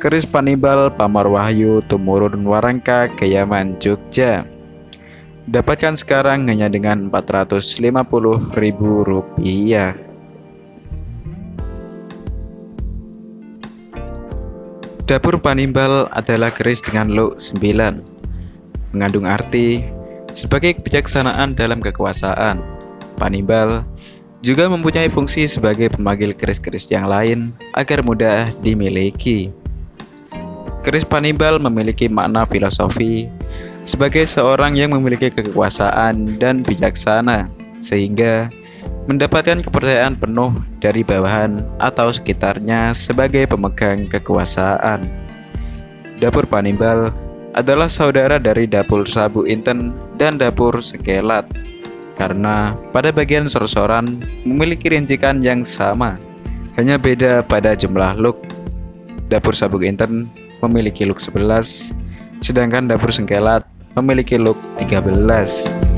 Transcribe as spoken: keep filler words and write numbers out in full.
keris Panibal Pamor Wahyu Tumurun Warangka Keyaman Jogja. Dapatkan sekarang hanya dengan empat ratus lima puluh ribu rupiah. Dapur Panibal adalah keris dengan look sembilan, mengandung arti sebagai kebijaksanaan dalam kekuasaan. Panibal juga mempunyai fungsi sebagai pemanggil keris-keris yang lain agar mudah dimiliki. Keris Panibal memiliki makna filosofi sebagai seorang yang memiliki kekuasaan dan bijaksana, sehingga mendapatkan kepercayaan penuh dari bawahan atau sekitarnya sebagai pemegang kekuasaan. Dapur Panibal adalah saudara dari dapur Sabu Inten dan dapur Sekelat, karena pada bagian sor-soran memiliki rincikan yang sama, hanya beda pada jumlah look. Dapur Sabu Inten memiliki look sebelas, sedangkan dapur Sengkelat memiliki look tiga belas.